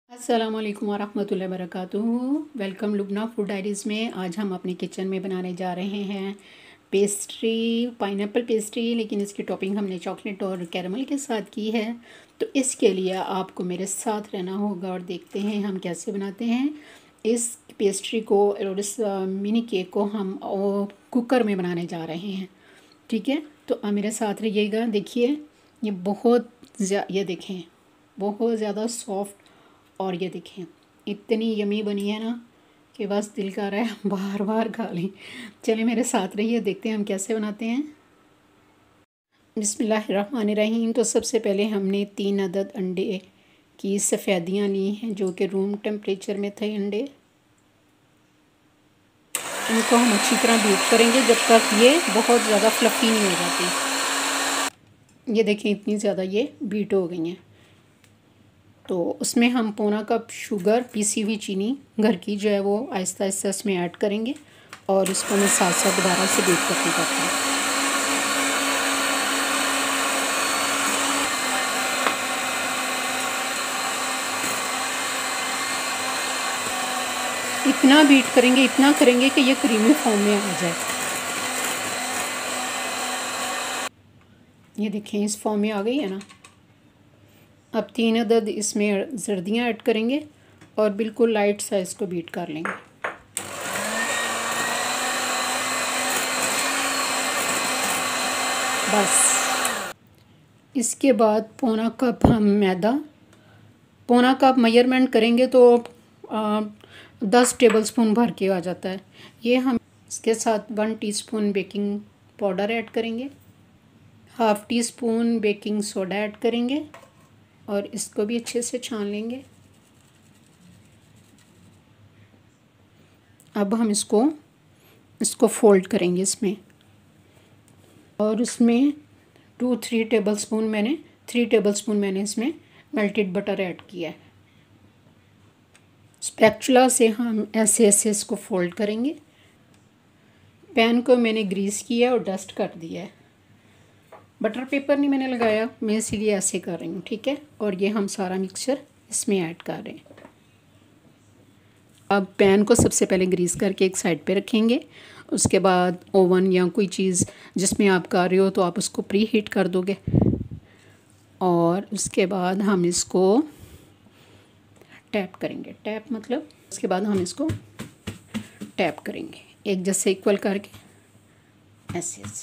अस्सलाम वालेकुम वरहमतुल्लाहि वबरकातुहू। वेलकम लुबना फूड डायरीज़ में। आज हम अपने किचन में बनाने जा रहे हैं पेस्ट्री, पाइनएप्पल पेस्ट्री, लेकिन इसकी टॉपिंग हमने चॉकलेट और कैरमल के साथ की है। तो इसके लिए आपको मेरे साथ रहना होगा और देखते हैं हम कैसे बनाते हैं इस पेस्ट्री को और इस मिनी केक को हम कुकर में बनाने जा रहे हैं। ठीक है, तो आप मेरे साथ रहिएगा। देखिए ये देखें बहुत ज़्यादा सॉफ्ट, और ये देखें इतनी यमी बनी है ना कि बस दिल कर रहा है बार बार खा लें। चलिए मेरे साथ रहिए, देखते हैं हम कैसे बनाते हैं। बिस्मिल्लाहिर्रहमानिर्रहीम। तो सबसे पहले हमने 3 अदद अंडे की सफ़ेदियाँ ली हैं जो कि रूम टेम्परेचर में थे अंडे। इनको हम अच्छी तरह बीट करेंगे जब तक ये बहुत ज़्यादा फ्लफ़ी नहीं हो जाती। ये देखें इतनी ज़्यादा ये बीट हो गई हैं। तो उसमें हम पौना कप शुगर, पीसी हुई चीनी घर की जो है वो आहिस्ता आहिस्ता इसमें ऐड करेंगे और इसको मैं साथ साथ दोबारा से बीट करती जाती हूँ। इतना बीट करेंगे, इतना करेंगे कि ये क्रीमी फॉर्म में आ जाए। ये देखें इस फॉर्म में आ गई है ना। अब 3 अदद इसमें जर्दियाँ ऐड करेंगे और बिल्कुल लाइट सा इसको बीट कर लेंगे। बस इसके बाद पौना कप हम मैदा, पौना कप मेजरमेंट करेंगे तो 10 टेबलस्पून भर के आ जाता है। ये हम इसके साथ 1 टीस्पून बेकिंग पाउडर ऐड करेंगे, half teaspoon baking soda add करेंगे और इसको भी अच्छे से छान लेंगे। अब हम इसको फोल्ड करेंगे इसमें, और इसमें 3 टेबलस्पून मैंने इसमें मेल्टेड बटर ऐड किया है। स्पैचुला से हम ऐसे ऐसे इसको फोल्ड करेंगे। पैन को मैंने ग्रीस किया और डस्ट कर दिया है। बटर पेपर नहीं मैंने लगाया, मैं इसीलिए ऐसे कर रही हूँ। ठीक है, और ये हम सारा मिक्सचर इसमें ऐड कर रहे हैं। अब पैन को सबसे पहले ग्रीस करके एक साइड पे रखेंगे। उसके बाद ओवन या कोई चीज़ जिसमें आप कर रहे हो तो आप उसको प्री हीट कर दोगे, और उसके बाद हम इसको टैप करेंगे। टैप मतलब उसके बाद हम इसको टैप करेंगे एक जैसे इक्वल करके ऐसे ऐसे।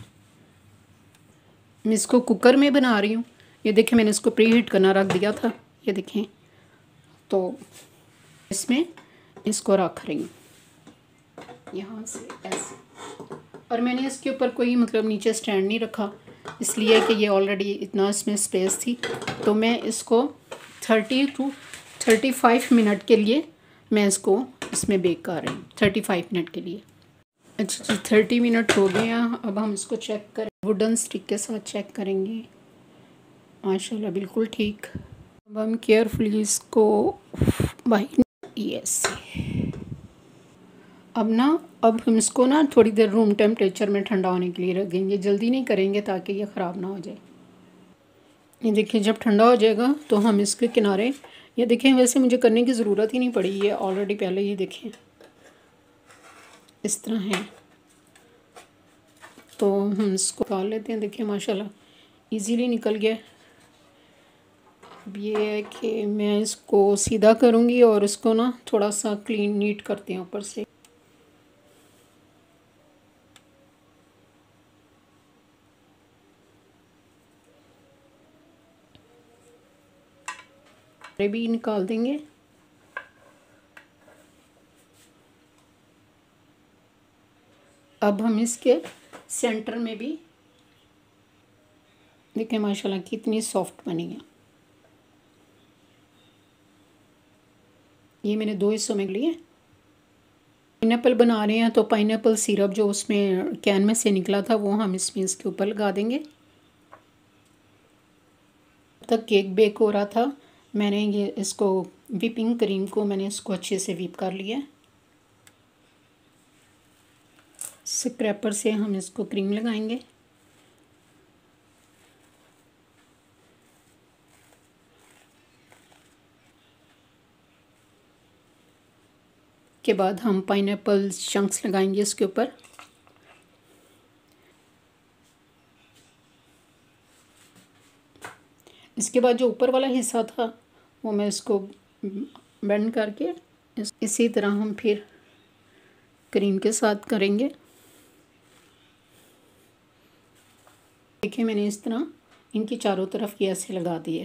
मैं इसको कुकर में बना रही हूँ। ये देखें मैंने इसको प्री हीट करना रख दिया था। ये देखें, तो इसमें इसको रख रही हूँ यहाँ से ऐसे, और मैंने इसके ऊपर कोई मतलब नीचे स्टैंड नहीं रखा, इसलिए कि ये ऑलरेडी इतना इसमें स्पेस थी। तो मैं इसको 30 to 35 मिनट के लिए मैं इसको इसमें बेक कर रही हूँ। 35 मिनट के लिए। अच्छा जी, 30 मिनट हो गए हैं। अब हम इसको चेक करें, वुडन स्टिक के साथ चेक करेंगे। माशाल्लाह बिल्कुल ठीक। अब हम केयरफुली इसको यस। अब हम इसको ना थोड़ी देर रूम टेम्परेचर में ठंडा होने के लिए रखेंगे। जल्दी नहीं करेंगे ताकि ये ख़राब ना हो जाए। ये देखिए जब ठंडा हो जाएगा तो हम इसके किनारे, ये देखें वैसे मुझे करने की ज़रूरत ही नहीं पड़ी, ये ऑलरेडी पहले ही देखें इस तरह है। तो हम इसको निकाल लेते हैं। देखिए माशाल्लाह इजीली निकल गया। अब ये है कि मैं इसको सीधा करूँगी और इसको ना थोड़ा सा क्लीन नीट करते हैं ऊपर से। भी निकाल देंगे। अब हम इसके सेंटर में भी देखें माशाल्लाह कितनी सॉफ्ट बनी है। ये मैंने 2 हिस्सों में लिए। पाइनएप्पल बना रहे हैं तो पाइनएप्पल सिरप जो उसमें कैन में से निकला था वो हम इसमें इसके ऊपर लगा देंगे। तक केक बेक हो रहा था, मैंने ये इसको व्हिपिंग क्रीम को मैंने इसको अच्छे से व्हिप कर लिया। स्क्रैपर से हम इसको क्रीम लगाएंगे। के बाद हम पाइनएप्पल चंक्स लगाएंगे इसके ऊपर। इसके बाद जो ऊपर वाला हिस्सा था वो मैं इसको बेंड करके इसी तरह हम फिर क्रीम के साथ करेंगे। देखिए मैंने इस तरह इनकी चारों तरफ ये ऐसे लगा दिए।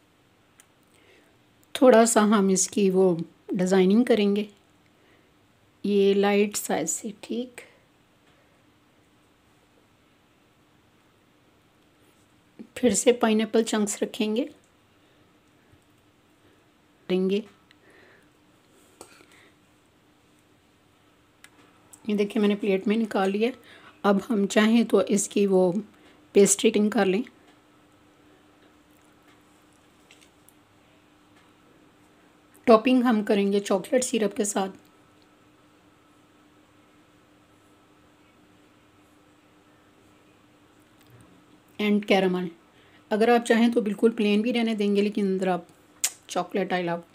थोड़ा सा हम इसकी वो डिज़ाइनिंग करेंगे ये लाइट साइज से, ठीक। फिर से पाइनएप्पल चंक्स रखेंगे देंगे। ये देखिए मैंने प्लेट में निकाल लिया। अब हम चाहें तो इसकी वो पेस्ट्री कटिंग कर लें। टॉपिंग हम करेंगे चॉकलेट सिरप के साथ। And caramel. अगर आप चाहें तो बिल्कुल प्लेन भी रहने देंगे, लेकिन अंदर आप चॉकलेट आई लव।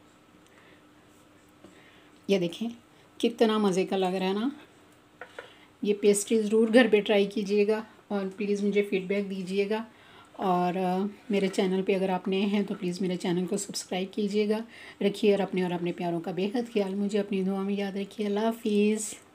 ये देखें कितना मज़े का लग रहा है ना। ये पेस्ट्री ज़रूर घर पे ट्राई कीजिएगा और प्लीज़ मुझे फ़ीडबैक दीजिएगा। और मेरे चैनल पे अगर आप नए हैं तो प्लीज़ मेरे चैनल को सब्सक्राइब कीजिएगा। रखिए और अपने प्यारों का बेहद ख्याल। मुझे अपनी दुआ में याद रखिए। अल्लाह हाफिज़।